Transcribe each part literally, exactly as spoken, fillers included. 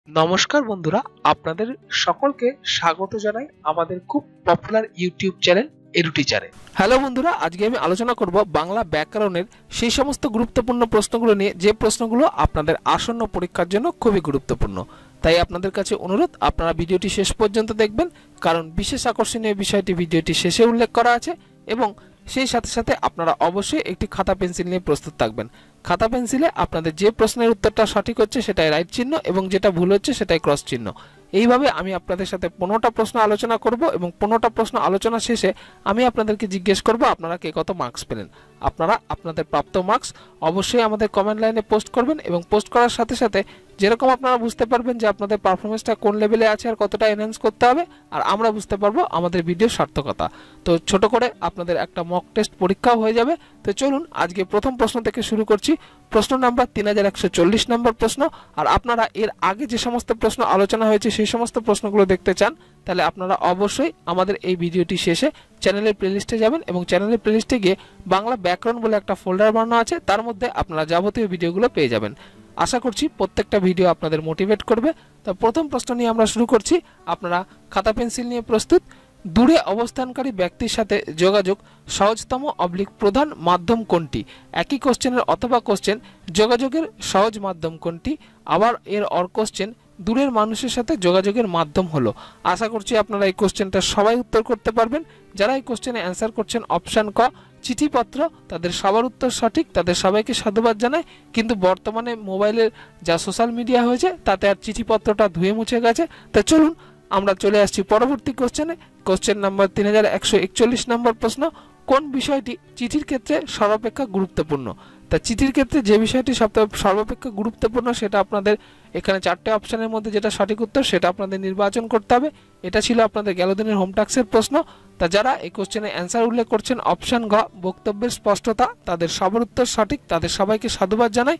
নমস্কার বন্ধুরা, আপনাদের সকলকে স্বাগত জানাই আমাদের খুব পপুলার ইউটিউব চ্যানেল এডুটিচারে। হ্যালো বন্ধুরা, আজকে আমি আলোচনা করব বাংলা ব্যাকরণের সেই সমস্ত গুরুত্বপূর্ণ প্রশ্নগুলো নিয়ে যে প্রশ্নগুলো আপনাদের আসন্ন পরীক্ষার জন্য খুবই গুরুত্বপূর্ণ। তাই আপনাদের কাছে অনুরোধ, আপনারা ভিডিওটি শেষ পর্যন্ত দেখবেন, কারণ বিশেষ আকর্ষণীয় বিষয়টি ভিডিওটি শেষে উল্লেখ করা আছে এবং সেই সাথে সাথে আপনারা অবশ্যই একটি খাতা পেন্সিল নিয়ে প্রস্তুত থাকবেন। খাতা পেন্সিলে আপনাদের যে প্রশ্নের উত্তরটা সঠিক হচ্ছে সেটাই রাইট চিহ্ন এবং যেটা ভুল হচ্ছে সেটাই ক্রস চিহ্ন। এইভাবে আমি আপনাদের সাথে পনেরোটা প্রশ্ন আলোচনা করব এবং পনেরোটা প্রশ্ন আলোচনা শেষে আমি আপনাদেরকে জিজ্ঞেস করব আপনারা কে কত মার্কস পেলেন। আপনারা আপনাদের প্রাপ্ত মার্কস অবশ্যই আমাদের কমেন্ট লাইনে পোস্ট করবেন এবং পোস্ট করার সাথে সাথে যেরকম আপনারা বুঝতে পারবেন যে আপনাদের পারফরমেন্সটা কোন লেভেলে আছে আর কতটা এনহ্যান্স করতে হবে, আর আমরা বুঝতে পারবো আমাদের ভিডিওর সার্থকতা। তো ছোট করে আপনাদের একটা মক টেস্ট পরীক্ষাও হয়ে যাবে। তো চলুন আজকে প্রথম প্রশ্ন থেকে শুরু করছি। প্রশ্ন নাম্বার তিন হাজার একশো চল্লিশ নম্বর প্রশ্ন। আর আপনারা এর আগে যে সমস্ত প্রশ্ন আলোচনা হয়েছে সেই সমস্ত প্রশ্নগুলো দেখতে চান, তাহলে আপনারা অবশ্যই আমাদের এই ভিডিওটি শেষে চ্যানেলের প্লেলিস্টে যাবেন এবং চ্যানেলের প্লেলিস্টে গিয়ে বাংলা ব্যাকরণ বলে একটা ফোল্ডার বানানো আছে, তার মধ্যে আপনারা যাবতীয় ভিডিওগুলো পেয়ে যাবেন। আশা করছি প্রত্যেকটা ভিডিও আপনাদের মোটিভেট করবে। তো প্রথম প্রশ্ন নিয়ে আমরা শুরু করছি। আপনারা খাতা পেন্সিল নিয়ে প্রস্তুত? দূরে অবস্থানকারী ব্যক্তির সাথে যোগাযোগ সহজতম অবলিক প্রধান মাধ্যম কোনটি? একই কোশ্চেনের অথবা কোশ্চেন যোগাযোগের সহজ মাধ্যম কোনটি? আবার এর অর কোশ্চেন দূরের মানুষের সাথে যোগাযোগের মাধ্যম হলো। আশা করছি আপনারা এই কোশ্চেনটা সবাই উত্তর করতে পারবেন। যারা এই কোশ্চেনে অ্যান্সার করছেন অপশান ক চিঠিপত্র, তাদের সবার উত্তর সঠিক, তাদের সবাইকে সাধুবাদ জানাই। কিন্তু বর্তমানে মোবাইলের যা সোশ্যাল মিডিয়া হয়েছে তাতে আর চিঠিপত্রটা ধুয়ে মুছে গেছে। তা চলুন আমরা চলে আসছি পরবর্তী কোশ্চেনে। কোশ্চেন নাম্বার তিন হাজার একশো একচল্লিশ নম্বর প্রশ্ন। কোন বিষয়টি চিঠির ক্ষেত্রে সর্বাপেক্ষা গুরুত্বপূর্ণ? তা চিঠির ক্ষেত্রে যে বিষয়টি সর্বাপেক্ষা গুরুত্বপূর্ণ সেটা আপনাদের এখানে চারটে অপশানের মধ্যে যেটা সঠিক উত্তর সেটা আপনাদের নির্বাচন করতে হবে। এটা ছিল আপনাদের গেল দিনের হোম টাস্কের প্রশ্ন। তা যারা এই কোশ্চেনে অ্যান্সার উল্লেখ করছেন অপশান ঘ বক্তব্যের স্পষ্টতা, তাদের সবার উত্তর সঠিক, তাদের সবাইকে সাধুবাদ জানাই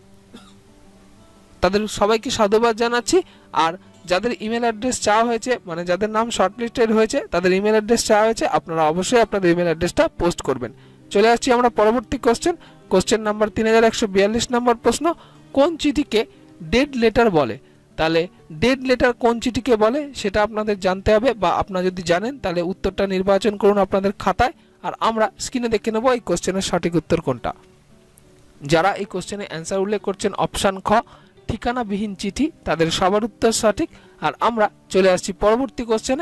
তাদের সবাইকে সাধুবাদ জানাচ্ছি। আর যাদের ইমেল অ্যাড্রেস চাওয়া হয়েছে, মানে যাদের নাম শর্টলিস্টেড হয়েছে তাদের ইমেল অ্যাড্রেস চাওয়া হয়েছে, আপনারা অবশ্যই আপনাদের ইমেল অ্যাড্রেসটা পোস্ট করবেন। চলে আসছি আমরা পরবর্তী কোশ্চেন। কোশ্চেন নাম্বার তিন হাজার একশো বিয়াল্লিশ নম্বর প্রশ্ন। কোন চিঠিকে ডেড লেটার বলে? তাহলে ডেড লেটার কোন চিঠিকে বলে সেটা আপনাদের জানতে হবে, বা আপনারা যদি জানেন তাহলে উত্তরটা নির্বাচন করুন আপনাদের খাতায়, আর আমরা স্ক্রিনে দেখে নেব এই কোশ্চেনের সঠিক উত্তর কোনটা। যারা এই কোশ্চেনে অ্যান্সার উল্লেখ করছেন অপশান খ ঠিকানাবিহীন চিঠি, তাদের সবার উত্তর সঠিক। আর আমরা চলে আসছি পরবর্তী কোশ্চেনে।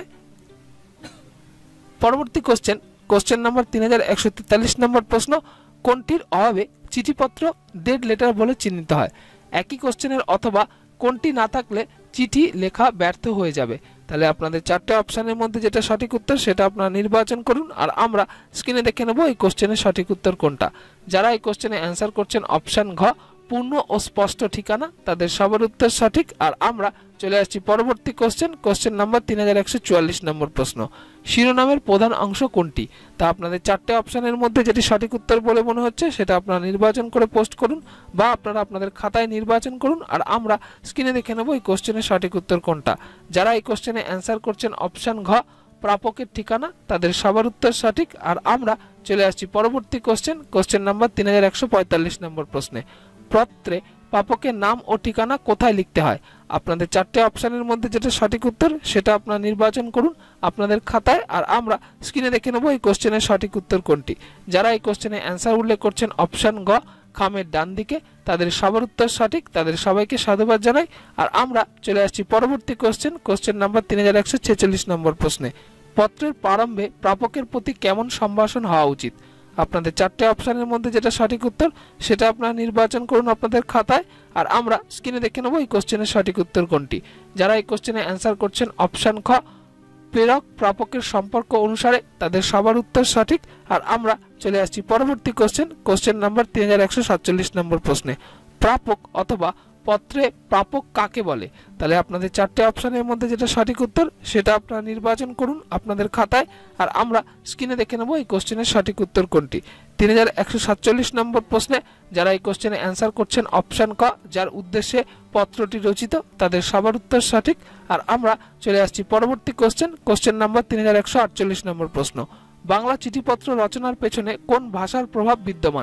পরবর্তী কোশ্চেন কোশ্চেন নাম্বার তিন হাজার একশো তেতাল্লিশ নম্বর প্রশ্ন। কোনটির অভাবে চিঠিপত্র ডেড লেটার বলে চিহ্নিত হয়? একই কোশ্চেনের অথবা কোনটি না থাকলে চিঠি লেখা ব্যর্থ হয়ে যাবে? তাহলে আপনাদের চারটে অপশানের মধ্যে যেটা সঠিক উত্তর সেটা আপনারা নির্বাচন করুন, আর আমরা স্ক্রিনে দেখে নেব এই কোশ্চেনের সঠিক উত্তর কোনটা। যারা এই কোশ্চেনে অ্যান্সার করছেন অপশান ঘ পূর্ণ ও স্পষ্ট ঠিকানা, তাদের সবার উত্তর সঠিক। আর আমরা চলে আসছি পরবর্তী কোশ্চেন। কোশ্চেন নাম্বার তিন হাজার একশো চুয়াল্লিশ নম্বর প্রশ্ন। শিরোনামের প্রধান অংশ কোনটি? তা আপনাদের চারটে অপশানের মধ্যে যেটি সঠিক উত্তর বলে মনে হচ্ছে সেটা আপনারা নির্বাচন করে পোস্ট করুন, বা আপনারা আপনাদের খাতায় নির্বাচন করুন, আর আমরা স্ক্রিনে দেখে নেব এই কোশ্চেনের সঠিক উত্তর কোনটা। যারা এই কোশ্চেনে অ্যান্সার করছেন অপশান ঘ প্রাপকের ঠিকানা, তাদের সবার উত্তর সঠিক। আর আমরা চলে আসছি পরবর্তী কোশ্চেন। কোশ্চেন নাম্বার তিন হাজার একশো পঁয়তাল্লিশ নম্বর প্রশ্নে। পত্রে প্রাপকের নাম ও ঠিকানা কোথায় লিখতে হয়? আপনাদের চারটে অপশানের মধ্যে যেটা সঠিক উত্তর সেটা আপনারা নির্বাচন করুন আপনাদের খাতায়, আর আমরা স্ক্রিনে দেখে নেব এই কোশ্চেনের সঠিক উত্তর কোনটি। যারা এই কোশ্চেনে অ্যান্সার উল্লেখ করছেন অপশান গ খামের ডান দিকে, তাদের সবার উত্তর সঠিক, তাদের সবাইকে সাধুবাদ জানাই। আর আমরা চলে আসছি পরবর্তী কোশ্চেন। কোশ্চেন নাম্বার তিন হাজার একশো ছেচল্লিশ নম্বর প্রশ্নে। পত্রের প্রারম্ভে প্রাপকের প্রতি কেমন সম্ভাষণ হওয়া উচিত? আপনাদের চারটে অপশানের মধ্যে যেটা সঠিক উত্তর সেটা আপনারা নির্বাচন করুন আপনাদের খাতায়, আর আমরা স্ক্রিনে দেখে নেব এই কোশ্চেনের সঠিক উত্তর কোনটি। যারা এই কোশ্চেনে অ্যান্সার করছেন অপশান খ প্রেরক প্রাপকের সম্পর্ক অনুসারে, তাদের সবার উত্তর সঠিক। আর আমরা চলে আসছি পরবর্তী কোশ্চেন। কোশ্চেন নাম্বার তিন হাজার একশো সাতচল্লিশ নম্বর প্রশ্নে। প্রাপক অথবা পত্রে প্রাপক কাকে বলে? তাহলে আপনাদের চারটে অপশানের মধ্যে যেটা সঠিক উত্তর সেটা আপনারা নির্বাচন করুন আপনাদের খাতায়, আর আমরা স্ক্রিনে দেখে নেব এই কোশ্চেনের সঠিক উত্তর কোনটি। তিন হাজার একশো সাতচল্লিশ নম্বর প্রশ্নে যারা এই কোশ্চেনে অ্যান্সার করছেন অপশান ক যার উদ্দেশ্যে পত্রটি রচিত, তাদের সবার উত্তর সঠিক। আর আমরা চলে আসছি পরবর্তী কোশ্চেন। কোশ্চেন নাম্বার তিন হাজার একশো আটচল্লিশ নম্বর প্রশ্ন। বাংলা চিঠিপত্র রচনার পেছনে কোন ভাষার প্রভাব বিদ্যমান?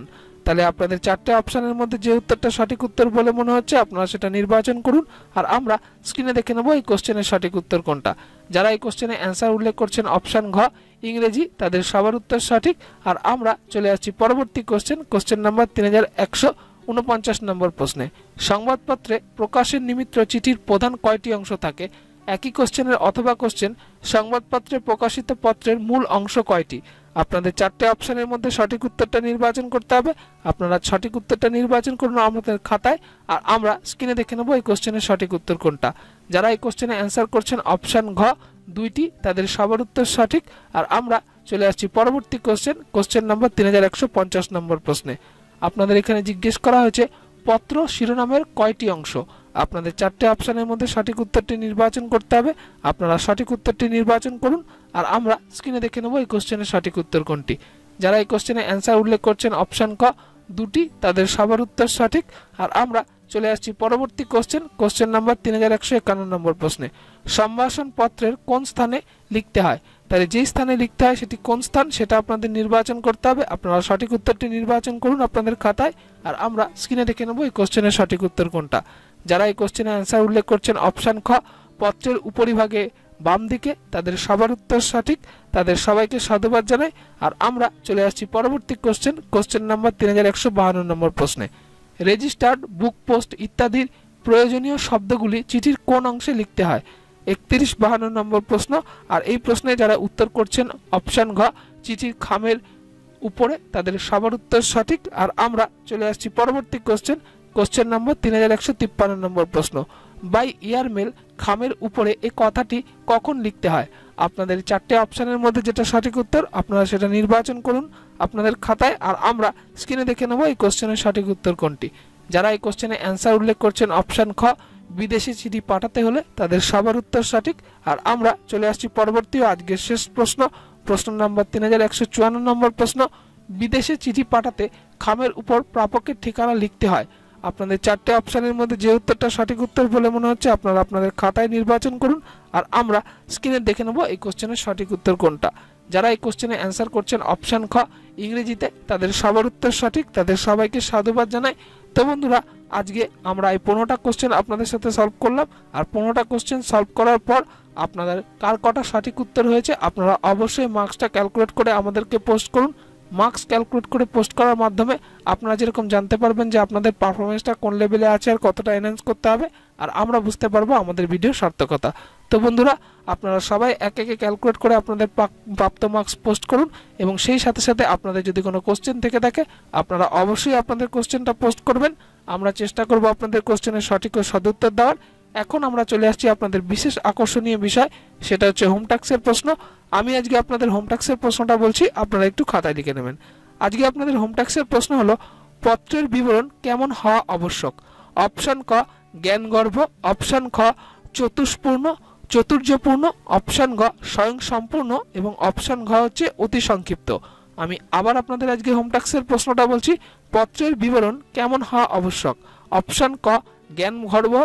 তাহলে আপনাদের চারটে অপশনের মধ্যে যে উত্তরটা সঠিক উত্তর বলে মনে হচ্ছে আপনারা সেটা নির্বাচন করুন। আর আমরা স্ক্রিনে দেখে নেব এই কোশ্চেনের সঠিক উত্তর কোনটা। যারা এই কোশ্চেনে অ্যান্সার উল্লেখ করছেন অপশন ঘ ইংরেজি, তাদের সবার উত্তর সঠিক। আর আমরা চলে আসছি পরবর্তী কোশ্চেন, কোশ্চেন নাম্বার তিন হাজার একশো উনপঞ্চাশ নম্বর প্রশ্নে। সংবাদপত্রে প্রকাশের নিমিত্ত চিঠির প্রধান কয়টি অংশ থাকে? একই কোশ্চেনের অথবা কোশ্চেন সংবাদপত্রে প্রকাশিত পত্রের মূল অংশ কয়টি? আপনাদের চারটে অপশনের মধ্যে সঠিক উত্তরটা নির্বাচন করতে হবে। আপনারা সঠিক উত্তরটা নির্বাচন করুন আমাদের খাতায়, আর আমরা স্ক্রিনে দেখে নেব এই কোশ্চেনের সঠিক উত্তর কোনটা। যারা এই কোশ্চেনে অ্যান্সার করছেন অপশন ঘ দুইটি, তাদের সবার উত্তর সঠিক। আর আমরা চলে আসছি পরবর্তী কোশ্চেন, কোশ্চেন নম্বর তিন হাজার একশো পঞ্চাশ নম্বর প্রশ্নে। আপনাদের এখানে জিজ্ঞেস করা হয়েছে পত্র শিরোনামের কয়টি অংশ? আপনাদের চারটে অপশনের মধ্যে সঠিক উত্তরটি নির্বাচন করতে হবে। আপনারা সঠিক উত্তরটি নির্বাচন করুন, আর আমরা স্ক্রিনে দেখে নেব এই কোশ্চেনের সঠিক উত্তর কোনটি। যারা এই কোশ্চেনে অ্যান্সার উল্লেখ করছেন অপশন ক দুটি, তাদের সবার উত্তর সঠিক। আর আমরা চলে আসছি পরবর্তী কোশ্চেন, কোশ্চেন নাম্বার তিন হাজার একশো একান্ন নম্বর প্রশ্নে। সম্ভাষণ পত্রের কোন স্থানে লিখতে হয়? তাহলে যেই স্থানে লিখতে হয় সেটি কোন স্থান সেটা আপনাদের নির্বাচন করতে হবে। আপনারা সঠিক উত্তরটি নির্বাচন করুন আপনাদের খাতায়, আর আমরা স্ক্রিনে দেখে নেব এই কোশ্চেনের সঠিক উত্তর কোনটা। যারা এই কোশ্চেনে অ্যান্সার উল্লেখ করছেন অপশন খ পত্রের উপরিভাগে বাম দিকে, তাদের সবার উত্তর সঠিক। তাদের সবাইকে সাধুবাদ জানাই। আর আমরা চলে আসছি পরবর্তী কোশ্চেন, কোশ্চেন নাম্বার তিন হাজার একশো বাহান্ন নম্বর প্রশ্নে। রেজিস্টার্ড, বুক পোস্ট ইত্যাদির প্রয়োজনীয় শব্দগুলি চিঠির কোন অংশে লিখতে হয়? একত্রিশ বাহান্ন নম্বর প্রশ্ন। আর এই প্রশ্নে যারা উত্তর করছেন অপশন ঘ চিঠির খামের উপরে, তাদের সবার উত্তর সঠিক। আর আমরা চলে আসছি পরবর্তী কোশ্চেন, কোশ্চেন নম্বর তিন হাজার একশো তিপ্পান্ন নম্বর প্রশ্ন। বাই ইয়ার মেল খামের উপরে এই কথাটি কখন লিখতে হয়? আপনাদের চারটে অপশনের মধ্যে যেটা সঠিক উত্তর আপনারা সেটা নির্বাচন করুন আপনাদের খাতায়, আর আমরা স্ক্রিনে দেখে নেব এই কোশ্চেনের সঠিক উত্তর কোনটি। যারা এই কোশ্চেনে অ্যান্সার উল্লেখ করছেন অপশন খ বিদেশি চিঠি পাঠাতে হলে, তাদের সবার উত্তর সঠিক। আর আমরা চলে আসছি পরবর্তী আজকের শেষ প্রশ্ন, প্রশ্ন নাম্বার তিন হাজার একশো চুয়ান্ন নম্বর প্রশ্ন। বিদেশে চিঠি পাঠাতে খামের উপর প্রাপকের ঠিকানা লিখতে হয়। আপনাদের চারটে অপশনের মধ্যে যে উত্তরটা সঠিক উত্তর বলে মনে হচ্ছে আপনারা আপনাদের খাতায় নির্বাচন করুন, আর আমরা স্ক্রিনে দেখে নেব এই কোশ্চেনের সঠিক উত্তর কোনটা। যারা এই কোশ্চেনে অ্যান্সার করছেন অপশন খ ইংরেজিতে, তাদের সবার উত্তর সঠিক। তাদের সবাইকে সাধুবাদ জানাই। তো বন্ধুরা, আজকে আমরা এই পনেরোটা কোশ্চেন আপনাদের সাথে সলভ করলাম, আর পনেরোটা কোশ্চেন সলভ করার পর আপনাদের কার কটা সঠিক উত্তর হয়েছে আপনারা অবশ্যই মার্কসটা ক্যালকুলেট করে আমাদেরকে পোস্ট করুন। মার্কস ক্যালকুলেট করে পোস্ট করার মাধ্যমে আপনারা যেরকম জানতে পারবেন যে আপনাদের পারফরমেন্সটা কোন লেভেলে আছে আর কতটা এনহ্যান্স করতে হবে, আর আমরা বুঝতে পারবো আমাদের ভিডিওর সার্থকতা। তো বন্ধুরা, আপনারা সবাই এক একে ক্যালকুলেট করে আপনাদের প্রাপ্ত মার্কস পোস্ট করুন, এবং সেই সাথে সাথে আপনাদের যদি কোনো কোশ্চেন থেকে থাকে আপনারা অবশ্যই আপনাদের কোশ্চেনটা পোস্ট করবেন। আমরা চেষ্টা করব আপনাদের কোশ্চেনের সঠিক ও সদুত্তর দেওয়ার। এখন আমরা চলে আসছি আপনাদের বিশেষ আকর্ষণীয় বিষয়, সেটা হচ্ছে হোম টাস্কের প্রশ্ন। আমি আজকে আপনাদের হোম টাস্কের প্রশ্নটা বলছি, আপনারা একটু খাতায় লিখে নেবেন। আজকে আপনাদের হোম টাস্কের প্রশ্ন হলো পত্রের বিবরণ কেমন হওয়া আবশ্যক? অপশন ক জ্ঞানগর্ভ, অপশন খ চতুষ্পূর্ণ চতুর্যপূর্ণ, অপশন গ স্বয়ং সম্পূর্ণ, এবং অপশন ঘ হচ্ছে অতি সংক্ষিপ্ত। আমি আবার আপনাদের আজকে হোম টাস্কের প্রশ্নটা বলছি, পত্রের বিবরণ কেমন হওয়া আবশ্যক? অপশন ক জ্ঞানগর্ভ,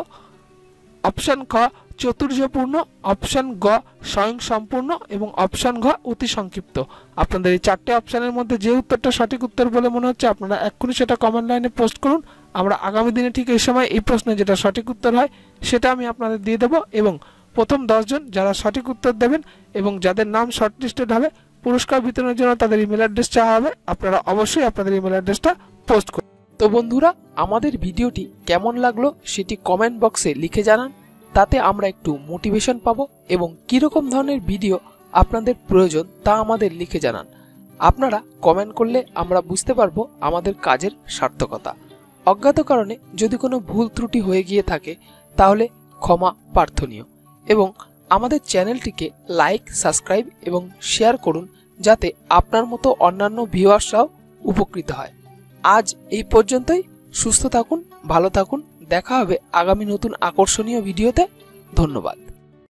অপশন খ চতুর্যপূর্ণ, অপশন গ স্বয়ং সম্পূর্ণ, এবং অপশন ঘ অতি সংক্ষিপ্ত। আপনাদের এই চারটে অপশনের মধ্যে যে উত্তরটা সঠিক উত্তর বলে মনে হচ্ছে আপনারা এক্ষুনি সেটা কমেন্ট লাইনে পোস্ট করুন। আমরা আগামী দিনে ঠিক এই সময় এই প্রশ্নে যেটা সঠিক উত্তর হয় সেটা আমি আপনাদের দিয়ে দেবো, এবং প্রথম দশজন যারা সঠিক উত্তর দেবেন এবং যাদের নাম শর্টলিস্টেড হবে পুরস্কার বিতরণের জন্য তাদের ইমেল অ্যাড্রেস চাওয়া হবে। আপনারা অবশ্যই আপনাদের ইমেল অ্যাড্রেসটা পোস্ট করুন। তো বন্ধুরা, আমাদের ভিডিওটি কেমন লাগলো সেটি কমেন্ট বক্সে লিখে জানান, তাতে আমরা একটু মোটিভেশন পাবো, এবং কিরকম ধরনের ভিডিও আপনাদের প্রয়োজন তা আমাদের লিখে জানান। আপনারা কমেন্ট করলে আমরা বুঝতে পারবো আমাদের কাজের সার্থকতা। অজ্ঞাত কারণে যদি কোনো ভুল ত্রুটি হয়ে গিয়ে থাকে তাহলে ক্ষমা প্রার্থনীয়, এবং আমাদের চ্যানেলটিকে লাইক, সাবস্ক্রাইব এবং শেয়ার করুন যাতে আপনার মতো অন্যান্য ভিউয়ার্সরাও উপকৃত হয়। আজ এই পর্যন্তই। সুস্থ থাকুন, ভালো থাকুন। দেখা হবে আগামী নতুন আকর্ষণীয় ভিডিওতে। ধন্যবাদ।